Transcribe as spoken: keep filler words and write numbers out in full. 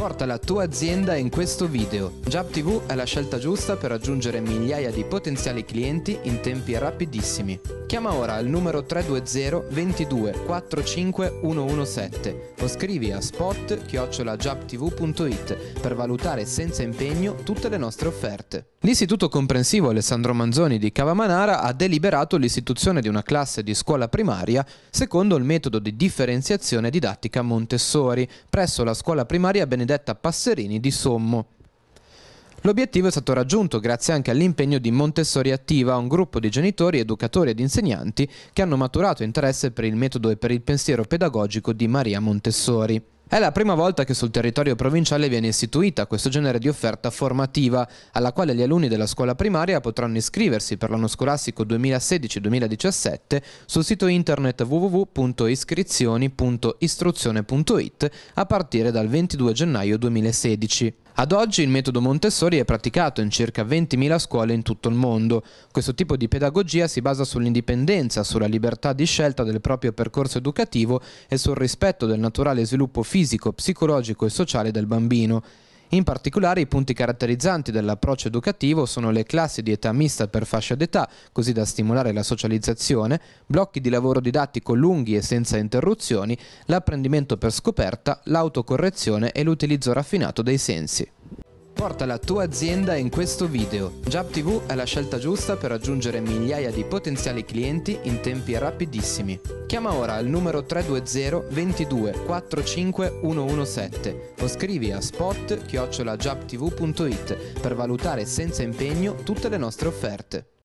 Porta la tua azienda in questo video. JobTV è la scelta giusta per raggiungere migliaia di potenziali clienti in tempi rapidissimi. Chiama ora il numero tre due zero ventidue quarantacinque centodiciassette o scrivi a spot chiocciola jobtv punto it per valutare senza impegno tutte le nostre offerte. L'Istituto Comprensivo Alessandro Manzoni di Cavamanara ha deliberato l'istituzione di una classe di scuola primaria secondo il metodo di differenziazione didattica Montessori presso la scuola primaria Benedetta Passerini di Sommo. L'obiettivo è stato raggiunto grazie anche all'impegno di Montessori Attiva, un gruppo di genitori, educatori ed insegnanti che hanno maturato interesse per il metodo e per il pensiero pedagogico di Maria Montessori. È la prima volta che sul territorio provinciale viene istituita questo genere di offerta formativa, alla quale gli alunni della scuola primaria potranno iscriversi per l'anno scolastico duemilasedici duemiladiciassette sul sito internet w w w punto iscrizioni punto istruzione punto it a partire dal ventidue gennaio duemilasedici. Ad oggi il metodo Montessori è praticato in circa ventimila scuole in tutto il mondo. Questo tipo di pedagogia si basa sull'indipendenza, sulla libertà di scelta del proprio percorso educativo e sul rispetto del naturale sviluppo fisico, psicologico e sociale del bambino. In particolare i punti caratterizzanti dell'approccio educativo sono le classi di età mista per fascia d'età, così da stimolare la socializzazione, blocchi di lavoro didattico lunghi e senza interruzioni, l'apprendimento per scoperta, l'autocorrezione e l'utilizzo raffinato dei sensi. Porta la tua azienda in questo video. JobTV è la scelta giusta per raggiungere migliaia di potenziali clienti in tempi rapidissimi. Chiama ora il numero tre due zero ventidue quarantacinque centodiciassette o scrivi a spot chiocciola jobtv punto it per valutare senza impegno tutte le nostre offerte.